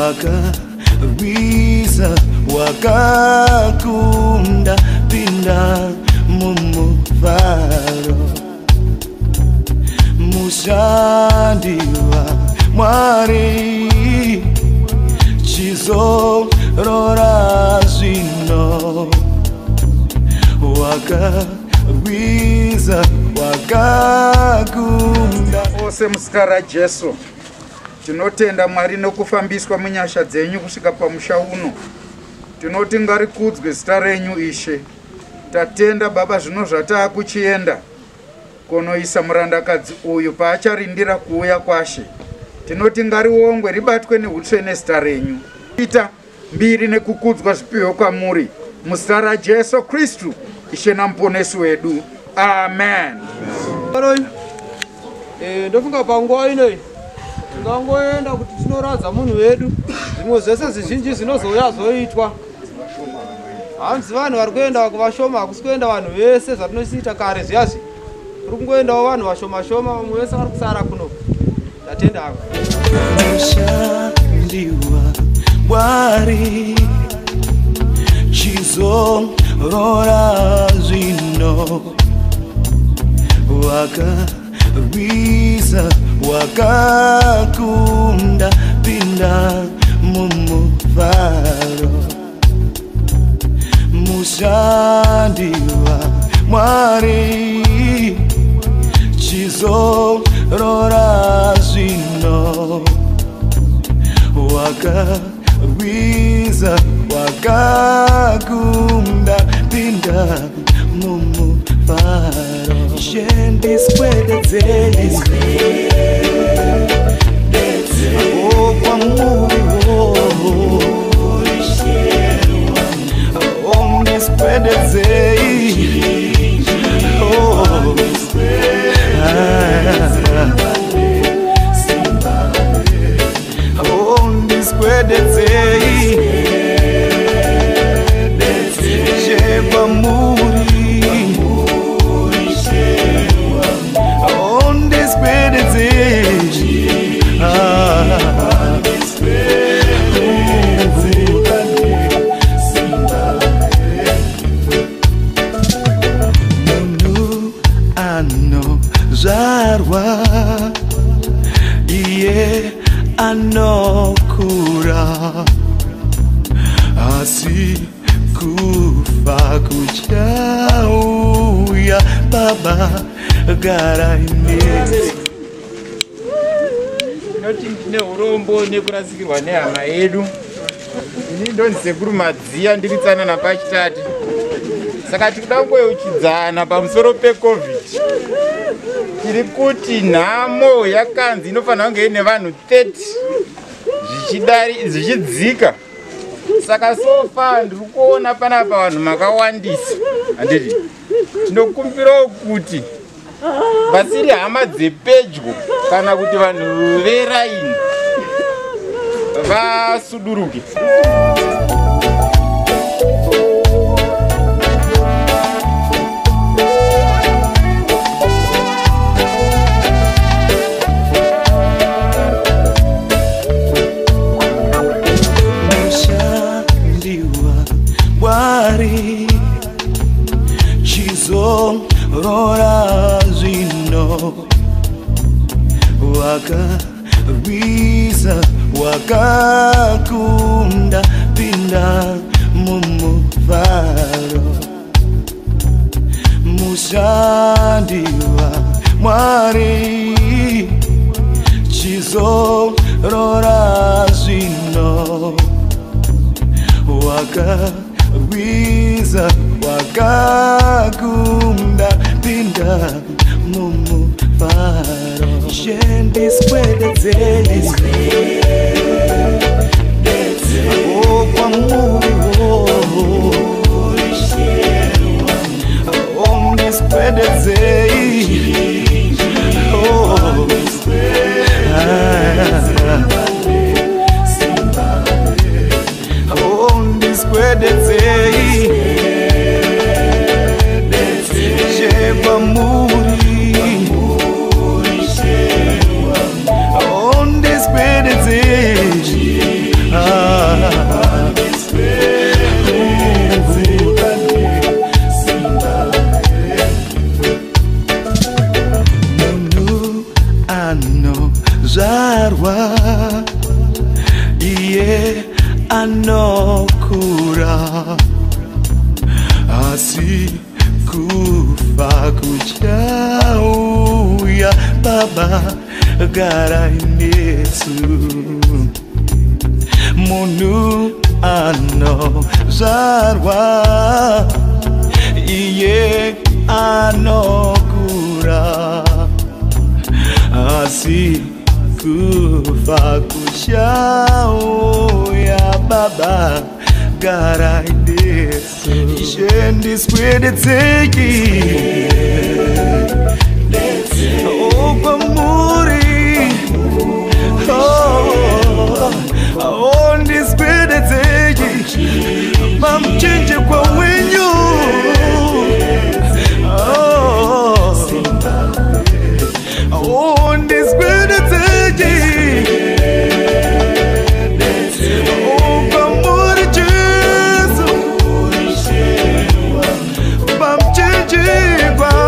wakarwiza wakakunda pinda mumufaro mushandiwa Mwari chizorora zvino wakarwiza wakakunda ose muzita raJesu tinotenda Mwari nokufambiswa munyasha dzenyu kusvika pamusha uno. Tinoti ngarikudzwe zita renyu Ishe. Tatenda Baba zvino zvatakuchienda kunoisa murandakadzi uyu paacharindira kuuya kwashe. Tinoti ngariongwe ribatwe neutsvene zita renyu. Ita mbiri nekukudzwa zvipiwe kwamuri muzita raJesu Kristu Ishe namuponesi wedu. Amen. Ndofunga panguva ino tingangoenda kuti tinoradza munhu wedu, zvimwe zvese zvizhinji zvinozouya zoitwa. Hanzi vanhu vari kuenda kuvashoma, hakusi kuenda vanhu vese zvatinoita kare zviyazi. Kuri kungoendawo vanhu vashoma shoma, vamwe vese vari kusara kuno. Tatenda hako. Mushandiwa Mwari chizorora zvino wakarwiza wakakunda pinda mumufaro mushandiwa Mwari chizorora zvino wakarwiza wakakunda pinda mumufaro shendiswededzei kwamuri ondiswededzei ondiswededzei chepamuri munhu anozvarwa iye anokura asi kufa kuchauya Baba garaine Noti ndine urombo nekurasikirwa nehama yedu. Ini ndonzi sekuru Madziya ndiri tsanana pachitatu. Saka tikuda kungoyeuchidzana pamusoro peCovid. Tiri kuti nhamo yakanzi inofanira kunge ine vanhu 30 zvichidzika. Saka sofa ndiri kuona panapa vanhu makawandisa. Handiti tinokumbirawo kuti vasiri hama dzepedyo kana kuti vanhu veraini vasuduruke. Mushandiwa Mwari chizorora zvino wakarwiza wakakunda pinda mumufaro mushandiwa Mwari chizorora zvino wakarwiza wakakunda pinda mumufaro shendiswededzei kwamuri ondiswededzei ondiswededzei chepamuri ondiswededzei anozvarwa iye anokura asi kufa kuchauya baba garai nesu munhu anozvarwa iye anokura asi kufa kuchauya baba garai nesu ishendiswedetseki okwamuri ondiswedetseki mamuchinje kwawenyu ondiswedetseki okwamuri Jesu mamuchinje kwa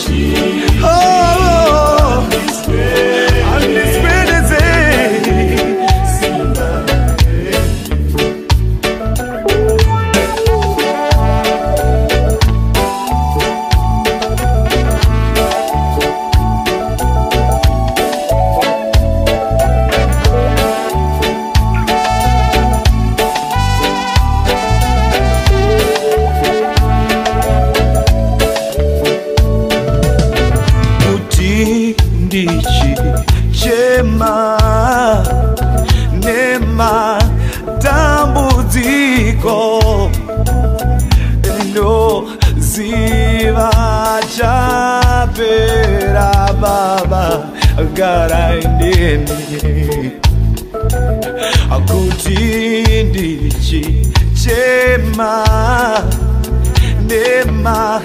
chema nema tambudziko ndo ziva chapera baba garai neni akuti ndichi chema nema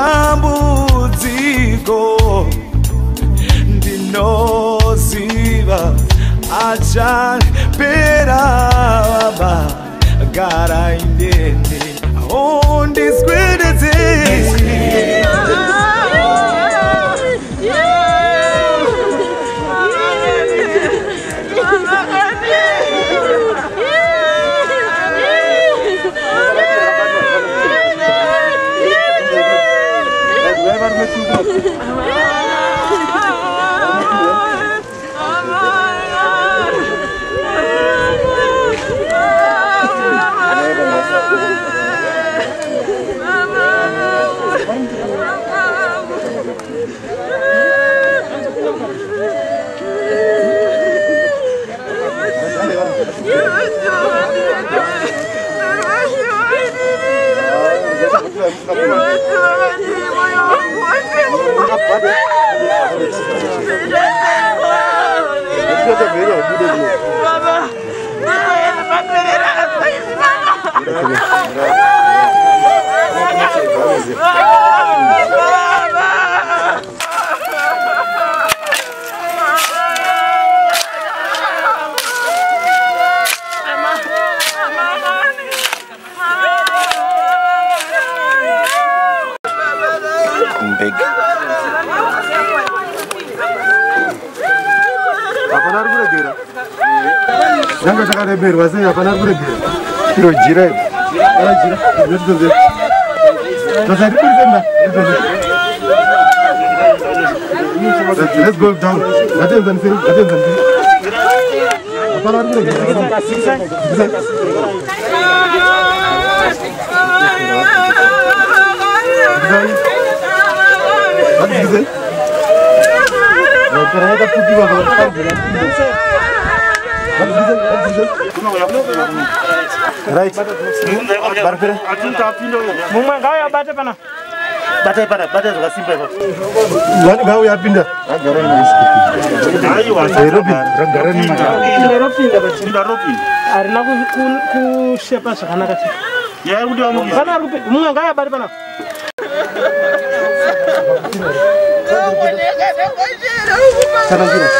tambudziko ndinoziva achapera baba garai neni ondiswedetseki Jangan cakap lebar, wasa apa nak boleh gira? Kiro gira, kalau gira, betul betul. Terus ada pun senda. Let's go down. Ada yang sini, ada yang sini. Apa nak boleh gira? Ada gira. Kalau ada putih bawa. Right. Barfere. Mumma gaya bate pana. Bate juga simple. Gau ya pindah. Ayo Robi, ragaran ni Robi. Arina ku shepa sana kati. Ya udah mau. Kana rupi. Mumma gaya bate pana. Sana gila.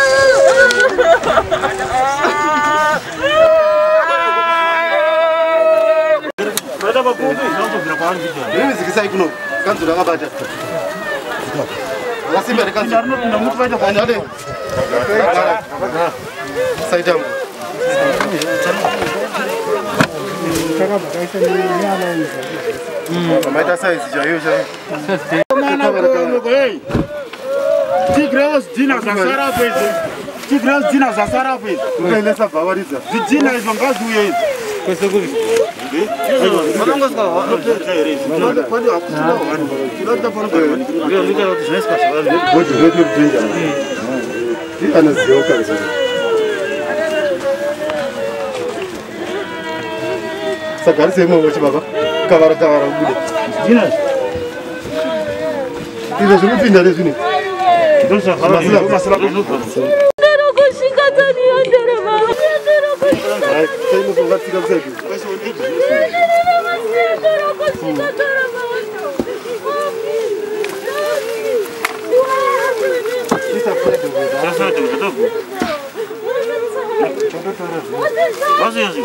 Ini sikisa ikuno kan sudah ngabaca. Lasim ada kan. Ada. Saidam. Maita size jayo jayo. Tigreos dina zasara pese. Tigreos dina zasara pese. Ukailesa bawariza. Dina is mangazi uye. Kwese kuri. Malongo ska. Kwani akusula wani. Kilota pano kwa wani. Ndio nika business kwa sababu. Bodi brinja. Hii anazioka sasa. Sagari sema wachi baba. Kavara gude. Dina. Hizo zimepinda leo zini. Ndosa khala masala. Ndero kushika tani ndero mama. Ndero kushika. Sasa hizo ngati kabisa hivi. Ndero kushika ndero mama. Sasa kwenda kwa. Sasa tutoka. Wazi wazi.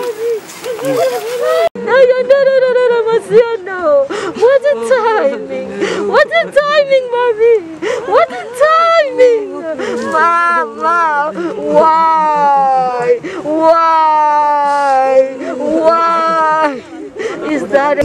What a timing! What a timing, mommy! What a timing! Mama! Why? Why? Why? Is that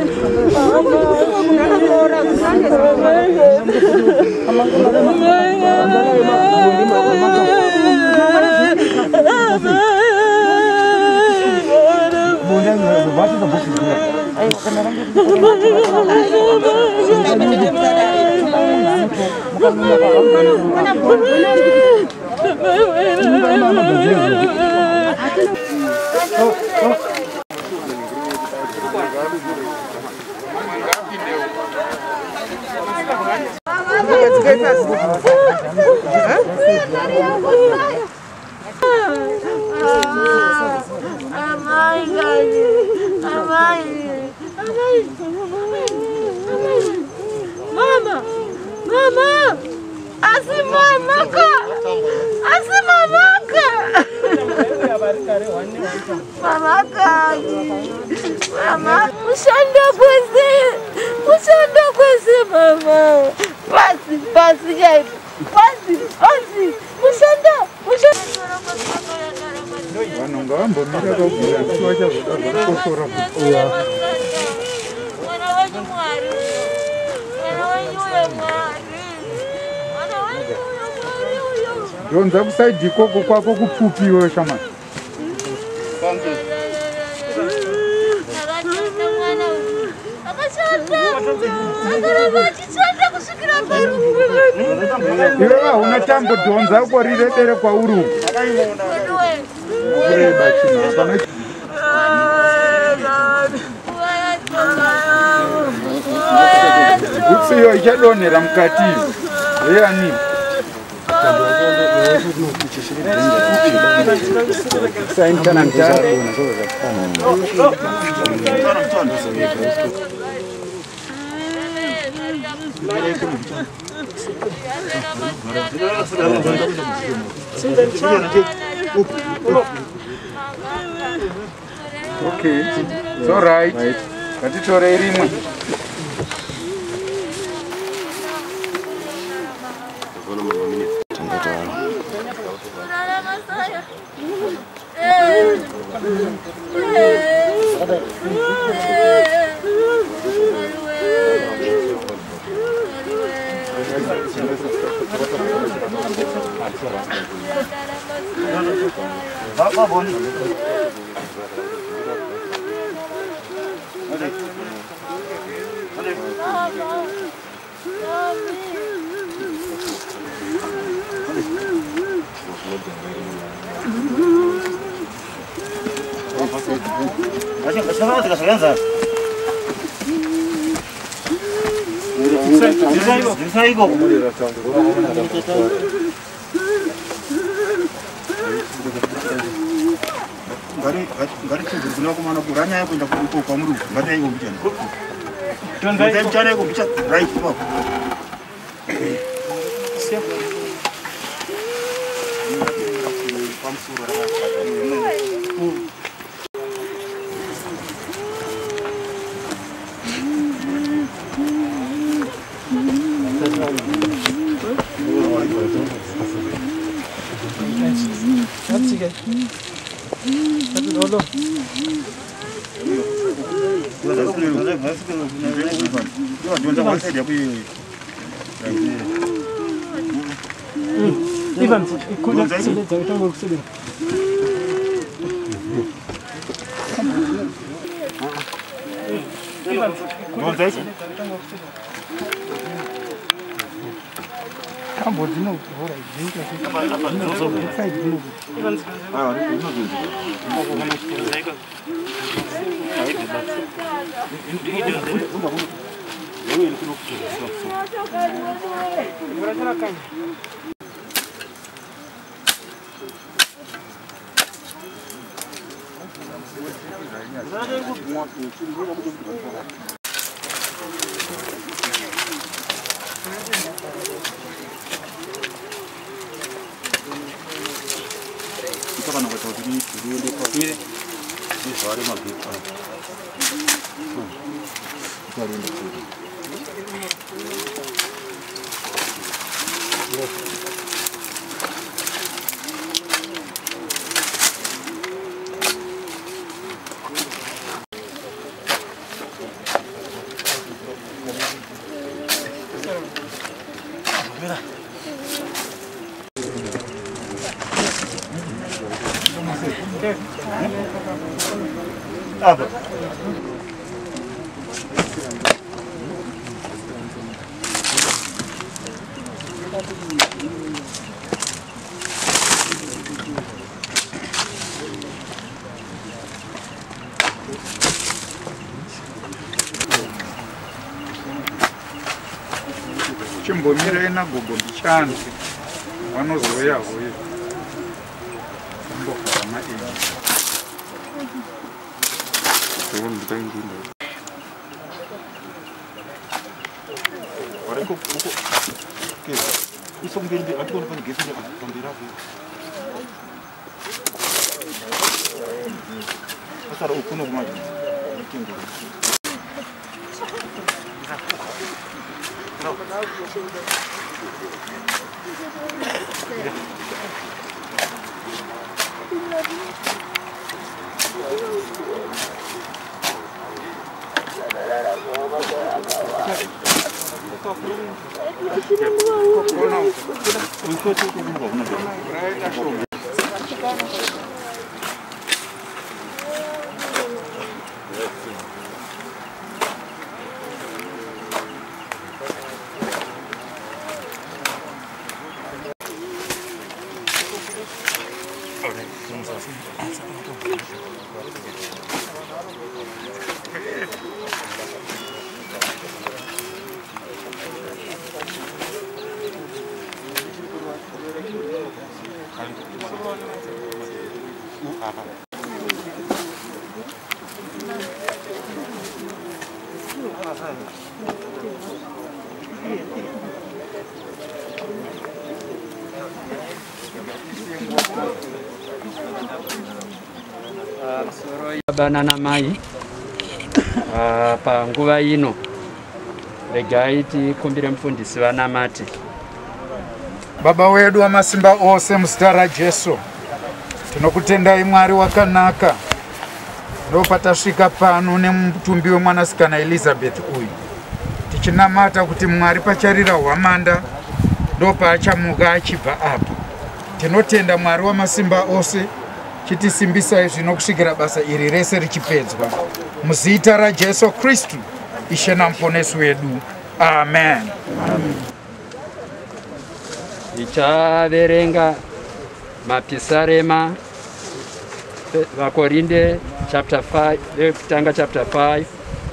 Mama! Mama! Asimamaka! Asimamaka! Mamaka! Mama! Ushanda kwese mama! Pasi guys! Pasi! Ushanda! Vanonga vambomira kugura chiwa chazoda kukosora. Mwana wanyu Mwari! Mwana wanyu Mwari! Mwana wanyu Mwari! Ndonza kusaidhi ikoko kwako kupfupiwe shamani. Iwe unatambodhonza ukoriredere kwauri kureba chino utsiyo ichadonhera mukati yeyani Okay, it's all right. Katitore rimwe. Gari chinguruna kumana kuranya yako nda kuko kwa muru ngata yiko mchana tonga mchana yiko mchana right kwa sio Chimbomira ina gogo mchana wanozoya huyo mboka kama hiyo sio ndingine wareko huko isongende atone kwa gesi ya kumbira sasa ukuno kwa kingo banana mai panguva ino regai tikumbire mufundisi vanamati. Baba wedu wa masimba ose muzita raJesu tinokutendai Mwari wakanaka ndopatasvika pano nemutumbi wemwanasikana Elizabeth uyu tichinamata kuti Mwari pacharira hwamanda ndopaachamuka achibva apa. Tinotenda Mwari wamasimba ose chitisimbisai zvino kusvikira basa iri rese richipedzwa muzita raJesu Kristu Ishe namuponesi wedu. Amen. Tichaverenga mapisarema vakorinde chapter 5 kutanga chapter 5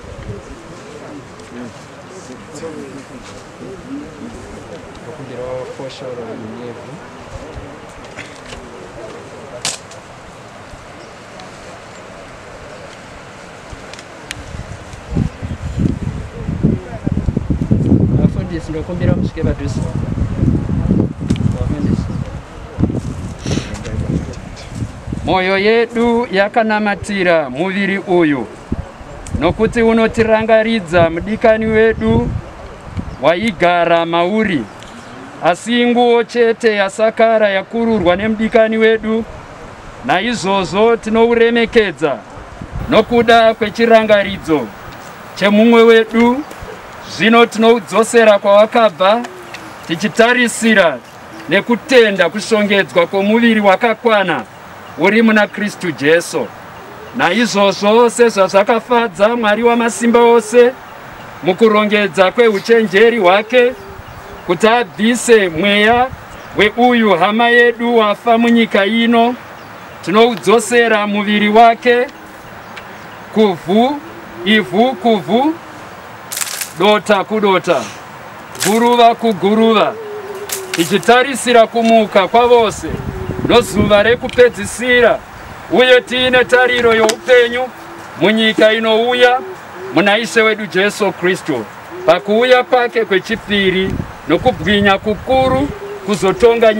okumbira foshoro nyevu afundisi ndokumbira musike vadusi moyo yedu yakanamatira muviri uyu nokuti unotirangaridza mudikani wedu waigara mauri asi inguo chete yasakara yakururwa nemudikani wedu. Naizvozvo tinouremekedza nokuda kwechirangaridzo chemumwe wedu. Zvino tinoudzosera kwawakabva tichitarisira nekutenda kushongedzwa kwomuviri wakakwana uri muna Kristu Jesu. Naizvozvo sezvazvakafadza Mwari wamasimba ose mukurongedza kweuchenjeri hwake kuti abvise mweya weuyu hama yedu wafa munyika ino, tinoudzosera muviri wake kuvhu, ivhu kuvhu, dota kudota, guruva kuguruva, tichitarisira kumuka kwavose nozuva rekupedzisira, uye tiine tariro youpenyu munyika inouya muna Ishe wedu Jesu Kristu, pakuuya kwake kwechipiri nokubwinya kukuru kuzotonga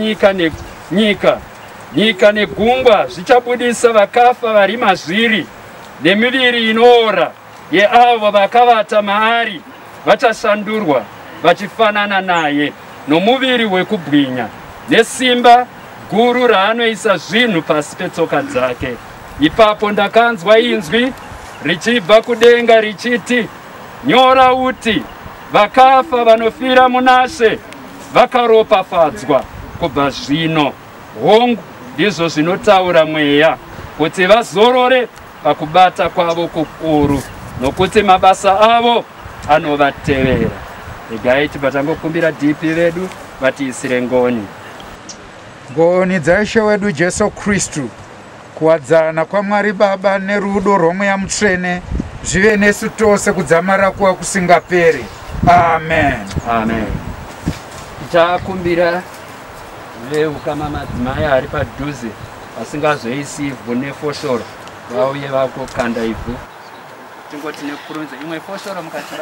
nyika negungwa zvichabudisa vakafa vari mazviri, nemiviri inoora yeavo vakavata maari vachashandurwa vachifanana naye nomuviri wekubwinya nesimba guru raanoisa zvinhu pasi petsoka dzake. Ipapo ndakanzwa inzwi richibva kudenga richiti, nyora uti, vakafa vanofira munashe vakaropafadzwa kubva zvino. Hongu ndizvo zvinotaura mweya, kuti vazorore pakubata kwavo kukuru, nokuti mabasa avo anovatevera. Regai tibva tangokumbira DP vedu vatiisire ngoni. Ngoni dzaIshe wedu Jesu Kristu, kuwadzana kwaMwari Baba nerudo rwomweya mutsvene zvive nesu tose kudzamara kuwa kusingaperi. Amen. Amen. Tichakumbira veu kama madzimai ari padhuze vasingazoisi ivhu nefoshoro vauye vakokanda ivhu. Tingoti nekurunza imwe foshoro mukati.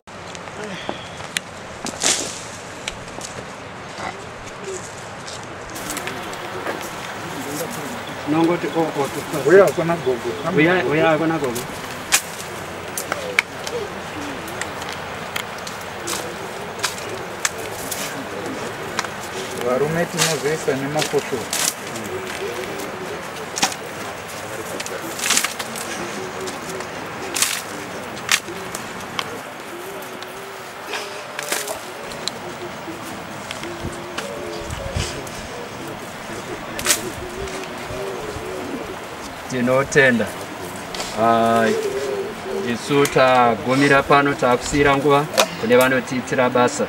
Nongoti uya kona gogo. Uya kona gogo. Varume tinozoisa nemafoshoro. Tinotenda isu tagumira pano takusiyira nguva kune vanotiitira basa.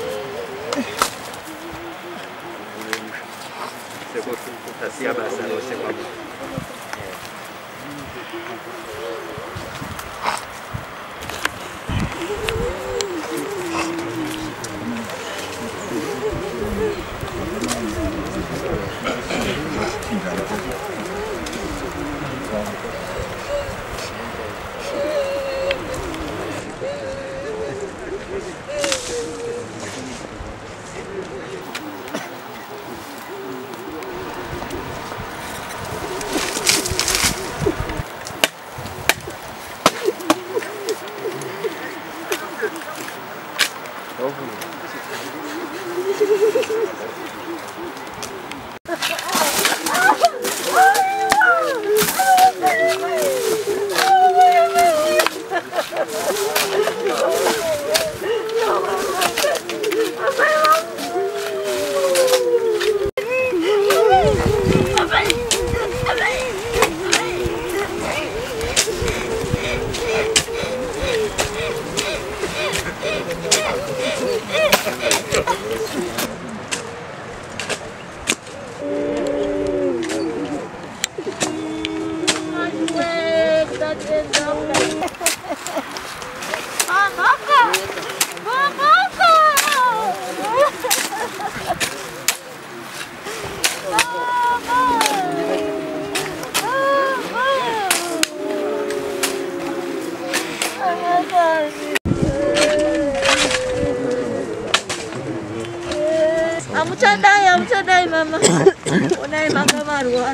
Amchadai mama. Unai mama marwa.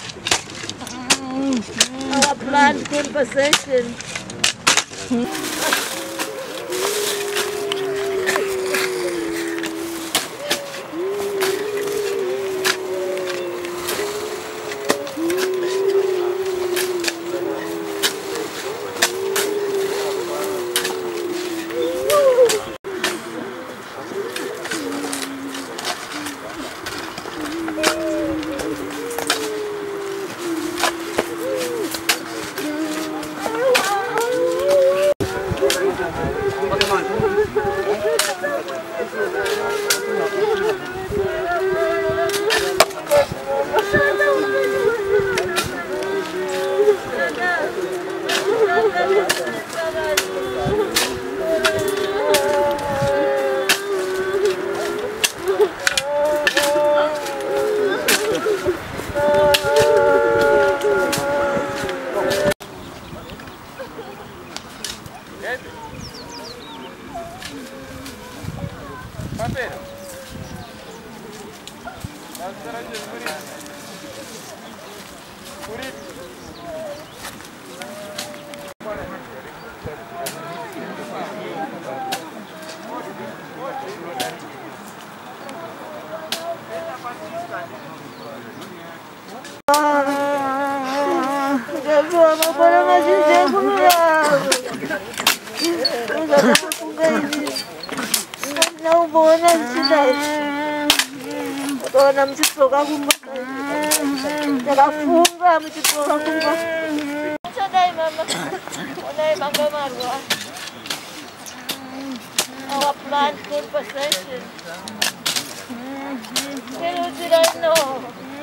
Our planned conversation. mabona mazhinji kururama. Zvakafunga izvi. Ndinaumboona zvichida izvi. Ukaona muchidzoka kumba. Ndakafunga muchidzoka kumba. Chadai mama. Onai manga marwa. Our plant good possession. Little did I know.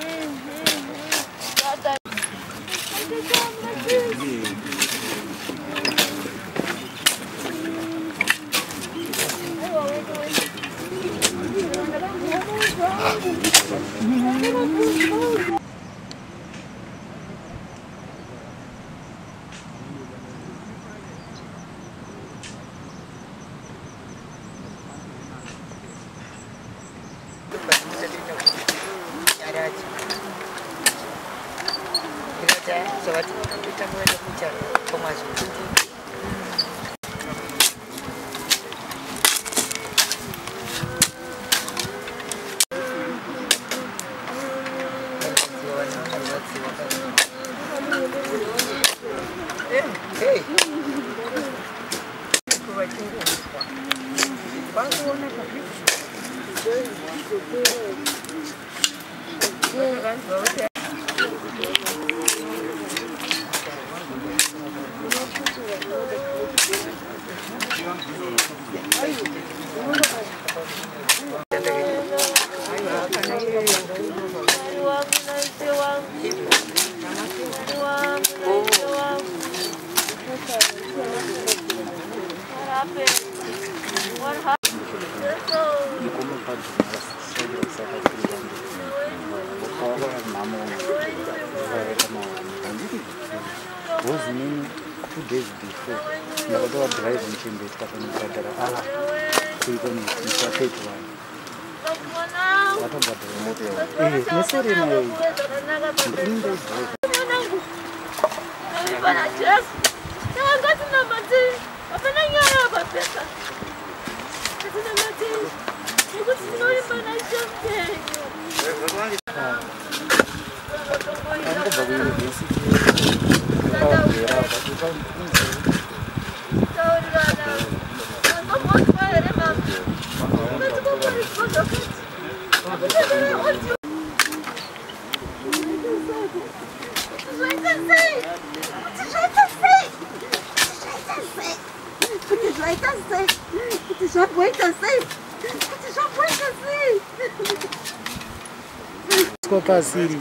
Pasiri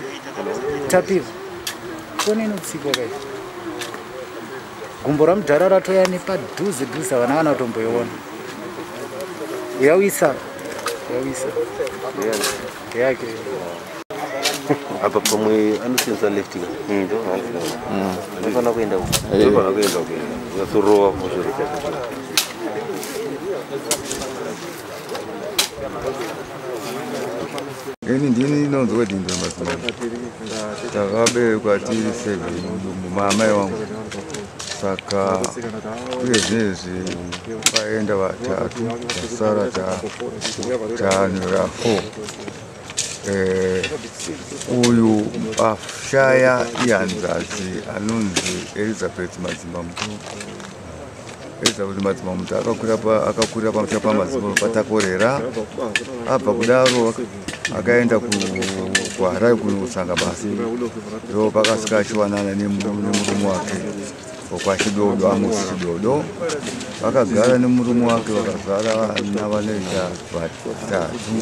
tapira koneno tsiko kai gumbo ramudhara ratoya nepadhuze dhuze vana vana kutomboiona uyawisa yake apa pomwe anosenza lifting ndofana kuenda yasorowa kushoreka ini ndini inonzwa dinzo mazima takaberekwa tiri 7 mumamai wangu saka uye zvinezvi vaenda vatatu tasara tanhura 4 uyu ashaya ihanzvadzi anonzi Elizabeth Madzimba Mukuru. Elizabeth Madzimba Mukuru akakurira pamusha pamadzimba patakorera. Abva kudaro akaenda kuHarare kunotsvaka basa. Ndo pakasvika achiwanana nemurume wake wokwaChidodo, Amosi Chidodo. Vakagara nemurume wake vakazara vana vanoita vatatu.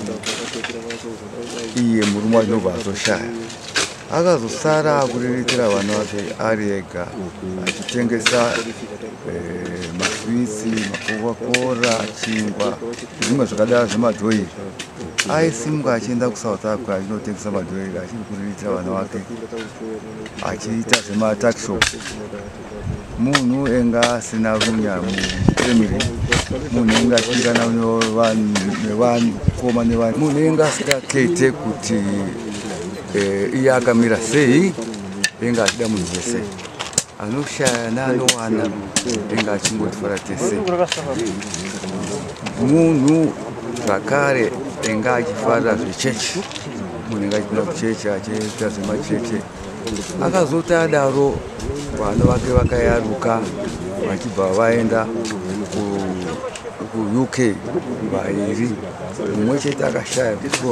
Iye murume wacho ndobva azoshaya. Akazosara akuriritira vana vake ari ega achitengesa maswitsi, macoca-cola, chingwa, zvimwe zvakadaro zvemadhoiri. Aisimuka achienda kuSouth Africa achinotengesa madhoiri achiri kuriritira vana vake achiita zvematakishop. Munhu enga asina runya mufamily, munhu enga achiitana nevakoma nevanhu, munhu enga asingakete kuti iye akamira sei, enga achida munhu wese anoshaya neanowana enga achingotwara tese. Munhu zvakare enga achifarira zvechechi, munhu enga achipinda kuchechi achiita zvemachechi akazoti adaro vana vake vakayaruka vachibva vaenda kuUK vairi, mumwe chete akashaya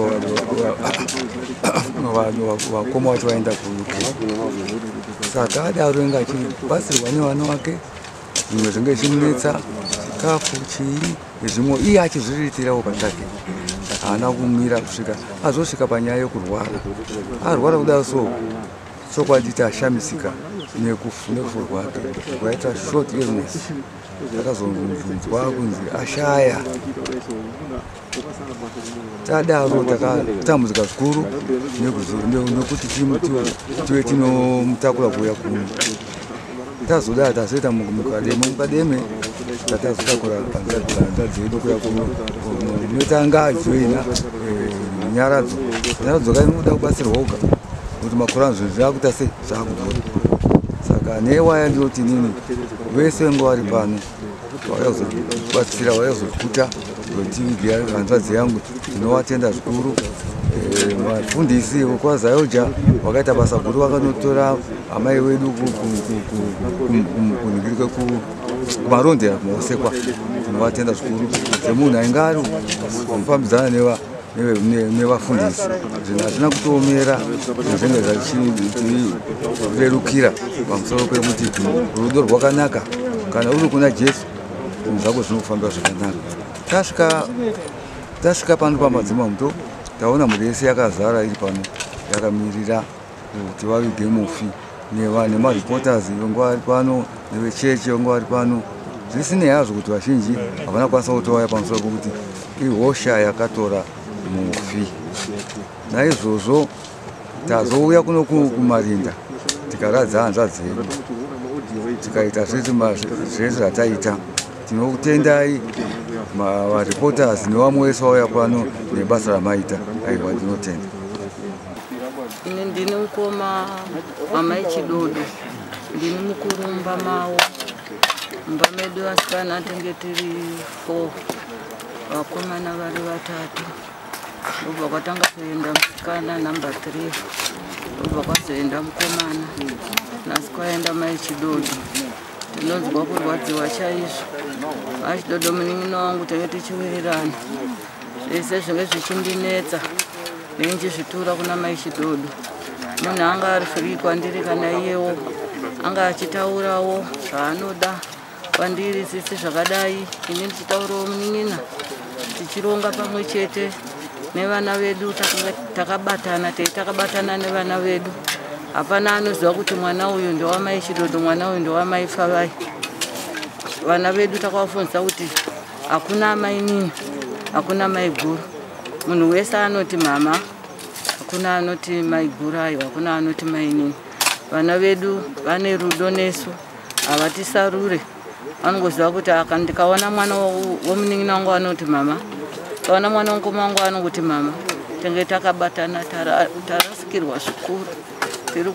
vakoma vacho vaenda kuUK. Saka adaro inge achibatsirwa nevana vake, zvimwe zvinge zvichimunetsa, chikafu chii zvimwe iye achizviriritirawo pachake. Haana kumira kusvika azosvika panyaya yekurwara. Arwara kudaro so chokwadi tashamisika nekufu rwake rwaita short illness. Takazonzwa kunzi ashaya. Tadaro takatambudzika zvikuru nekuti tive tinomutakura kuuya kuno. Tazoda tazoita mukademe tatazotakura panza dzedu kuuya kuno. Notanga ajoina nyaradzo kainoda kubatsirwa uga kuti makore anzvo zvaakuita sei zvaakudhura. Saka newaya ndinoti nini vese vange vari pano vakazobatsira vakazokuta tivigira hanzvadzi yangu tinovatenda zvikuru. Vafundisi vokwaZayoja vakaita basa guru, vakanotora amai vedu kuningirike kumarondera kumaosekwa, tinovatenda zvikuru. Semunhu ainge ari kufambidzana nevafundisi zvinhu hazvina kutoomera zvinenge zvichirerukira pamusoro pekuti rudo rwakanaka kana uri kuna Jesu zvinhu zvako zvinofamba zvakanaka. Tasvika pano pamadzimambo taona mhuri yese yakazara iri pano yakamirira kuti vavige mufi, nemareporters vange vari pano, nevechechi vange vari pano. Zvisinei hazvo kuti vazhinji havana kwanisa kutovaya pamusoro pokuti ihosha yakatora mufi. Naizvozvo tazouya kuno kumarinda tikaradza hanzvadzi dzedu tikaita zvese zvataita. Tinotendai vareporters nevamwe vese vauya pano nebasa ramaita. Aiwa, ndinotenda. Ini ndini mukoma wamai Chidodo, ndini mukurumba mawo. Mumba medu vasikana tenge tiri 4, vakomana vari 3. Ndobva kwatanga kuenda musikana namba 3, ndobva kwazoenda mukomana, nhasi kwaenda mai Chidodo. Ndinonzwa kurwadziwa chaizvo. Mai Chidodo munin'ina wangu tenge tichiwirirana, zvese zvinge zvichindinetsa ndinchizvitura kuna mai Chidodo. Munhu anga ari free kwandiri kana iyewo anga achitaurawo zvaanoda kwandiri sisi zvakadai. Ini ndichitaurawo munin'ina tichironga pamwe chete nevana vedu, takabatana nevana vedu. Hapana anoziva kuti mwana uyu ndewamai Chidodo, mwana uyu ndewamai Favai. Vana vedu takavafundisa kuti hakuna amai nini, hakuna mai guru. Munhu wese anoti mama, hakuna anoti mai guru ayo, hakuna anoti mai nini. Vana vedu vane rudo nesu, havatisarure. Vanongoziva kuti ndikaona mwana womunin'ina wangu anoti mama, kaona mwana womukoma wangu anoti mama, tenge takabatana, tarasikirwa zvikuru. Tiri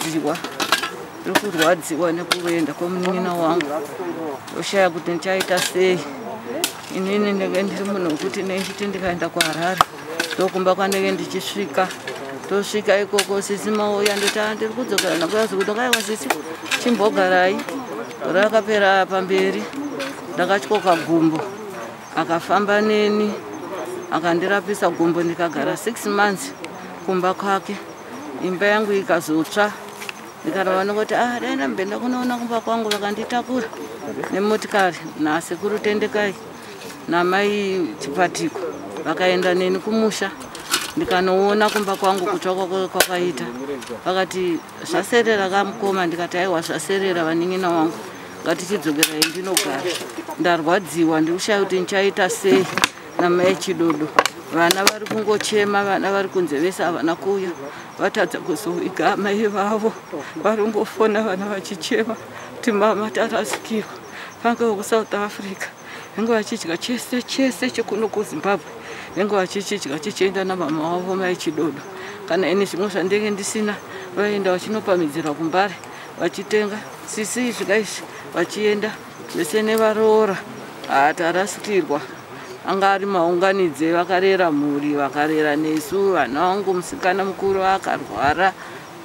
kurwadziwa nekuenda kwomunin'ina wangu. Oshaya kuti ndichaita sei. Inini ndenge ndiri munhu wekuti nechiti ndikaenda kuHarare ndokumba kwandenge ndichisvika. Tosvika ikoko sisi mauya ndoti ndiri kudzokera nakuyazi kuti ngaiwa sisi chimbogarai. Gore rakapera pamberi ndakatyoka gumbo, akafamba neni akandirapisa gumbo, ndikagara 6 months kumba kwake. Imba yangu ikazotsva, ndikarava nokoti dai ndambenda kunoona kumba kwangu, vakanditakura nemotikari nasekuru Tendekai namai Chipatiko vakaenda neni kumusha. Ndikanoona kumba kwangu kutsva kwakaita, vakati zvaserera kamukoma. Ndikati aiwa zvaserera vanin'ina wangu, ngatichidzokerai ndinogara. Ndarwadziwa ndikushaya kuti ndichaita sei namai Chidodo. Vana vari kungochema, vana vari kunze vese havana kuuya, vatadza kuzoviga amai vavo. Vari kungofona vana vachichema kuti mama tarasikirwa. Vange vokuSouth Africa vange vachidya chese chekuno kuZimbabwe, vange vachichidya chichienda namama wavo mai Chidodo. Kana ini zvimwe zvandenge ndisina, vaenda vachinopamidzira kuMbare vachitenga sisi izvi vachienda vese nevaroora. Tarasikirwa. Anga ari maunganidze, vakarera mhuri, vakarera nesu. Vana vangu musikana mukuru akarwara,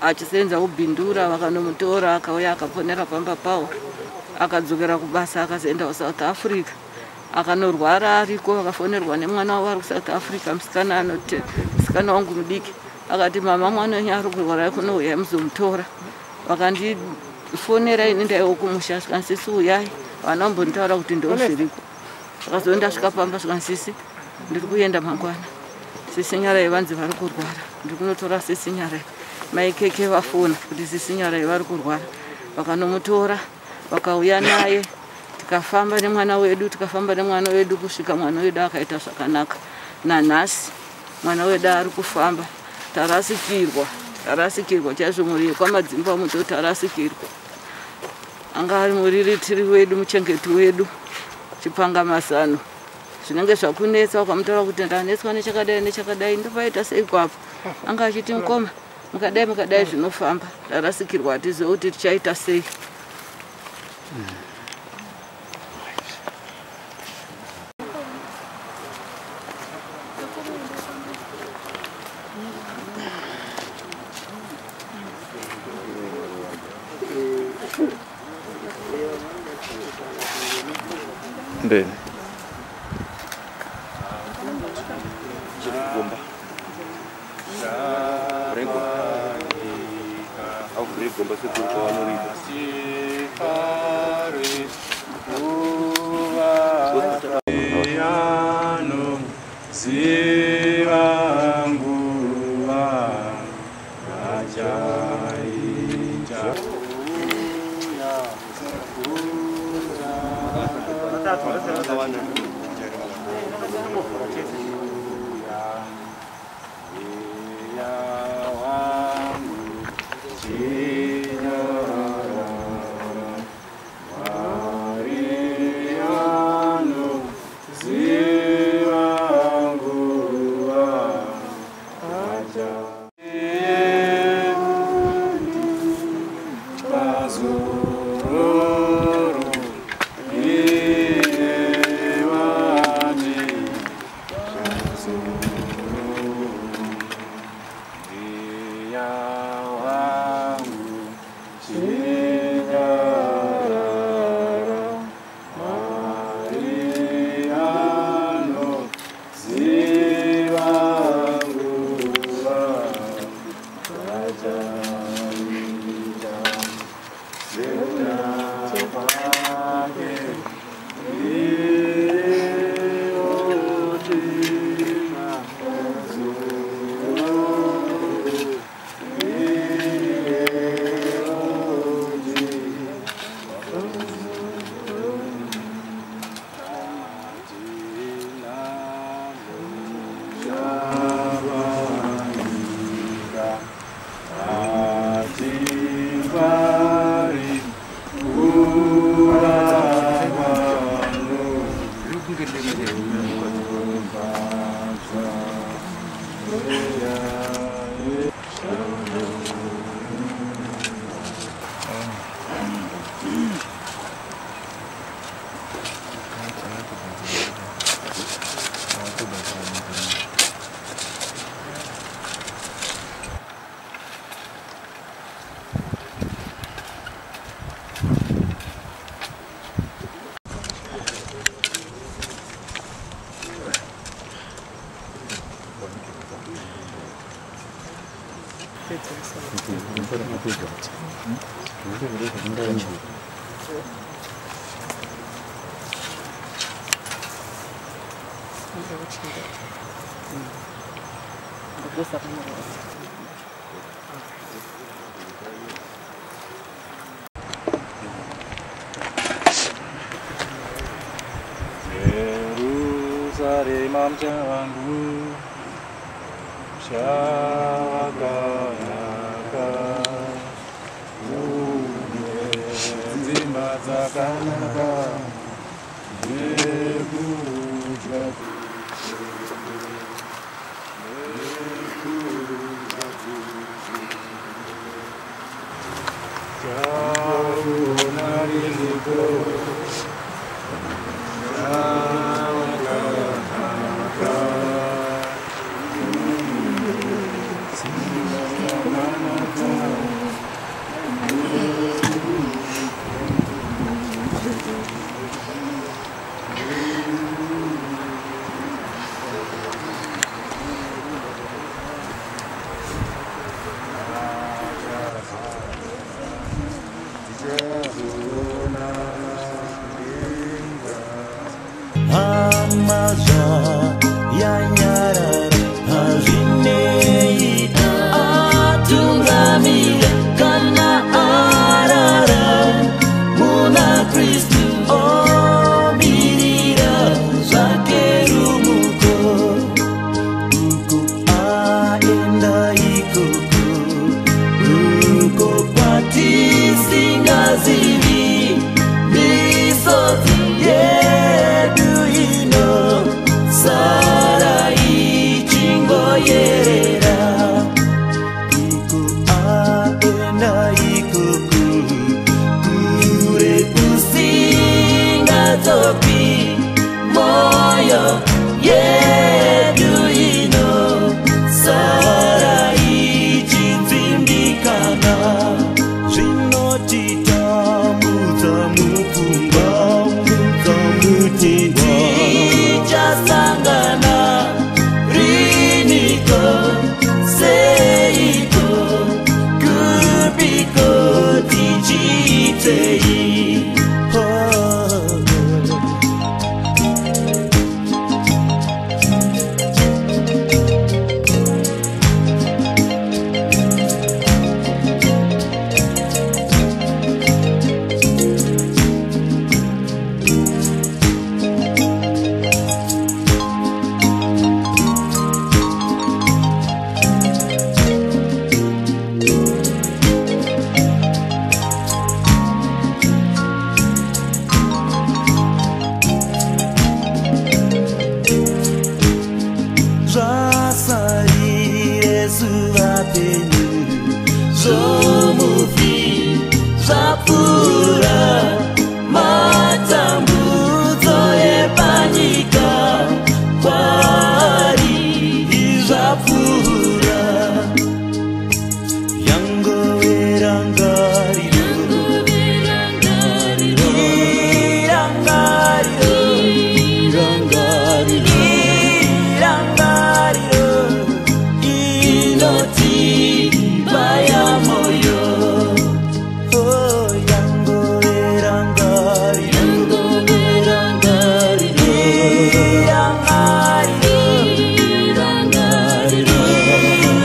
achisenza kubhindura vakanomutora akauya akaponera pamba pawo akadzokera kubasa akazoenda kuSouth Africa akanorwara ariko akafonerwa nemwana wavo ari kuSouth Africa musikana wangu mudiki akati mama mwana wenyu ari kurwara kunouya muzomutora vakandifonera ini ndaiwo kumusha sikansisi uyai vana vambonditaura kuti ndo zviriko akazo ndasvika pamba sikansisi ndiri kuenda mangwana sisi Nyarai vanzi vari kurwara ndiri kunotora sisi Nyarai maikeke vafona kuti sisi Nyarai vari kurwara vakanomutora vakauya naye tikafamba nemwana wedu kusvika mwana wedu akaita zvakanaka nanhasi mwana wedu ari kufamba tarasikirwa chaizvo muri kwamadzimba muto tarasikirwa anga ari muriritiri wedu muchengeti wedu chipangamazano zvinenge zvakunetsa ukamutaura kuti ndanetswa nechakadai ndopaita sei kwapo anga achiti mukoma mukadai zvinofamba tarasikirwa hatizivi kuti tichaita sei. Bene. Prego. Prego, basta tu Jerusalem wangu shakanaka dzimba dzakanaka dzekudya chaona ririko shakanaka Zvatasangana zvinotitambudza mupfungwa tichasangana riniko seiko kupiko tichiitei zomufi zvapfuura matambudzo epanyika kwari zvapfuura yangoverangariro inoti baya moyo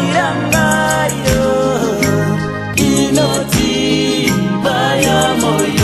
inoti baya moyo